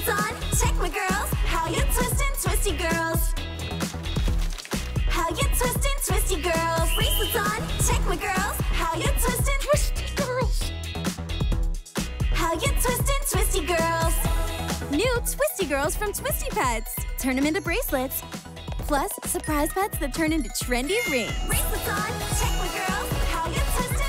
Bracelets on, check my girls. How you twistin', Twisty Girlz? How you twistin', Twisty Girlz? Bracelets on, check my girls. How you twistin', Twisty Girlz? How you twistin', Twisty Girlz? New Twisty Girlz from Twisty Petz. Turn them into bracelets. Plus, surprise pets that turn into trendy rings. Bracelets on, check my girls. How you twistin'?